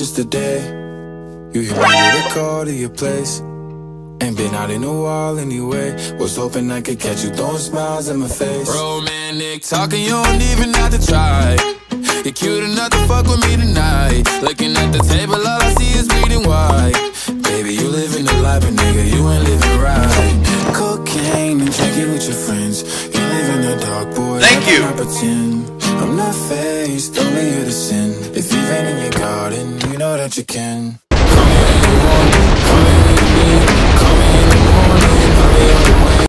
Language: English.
just a day. You hit me with a call to your place. Ain't been out in a while anyway. Was hoping I could catch you throwing smiles in my face. Romantic talking, you don't even have to try. You're cute enough to fuck with me tonight. Looking at the table, all I see is bleeding white. Baby, you living the life, but nigga, you ain't living right. Cocaine and drinking with your friends. You live in the dark, boy. Thank you. I pretend I'm not faced, only you to sin. If you've been in your garden, you know that you can.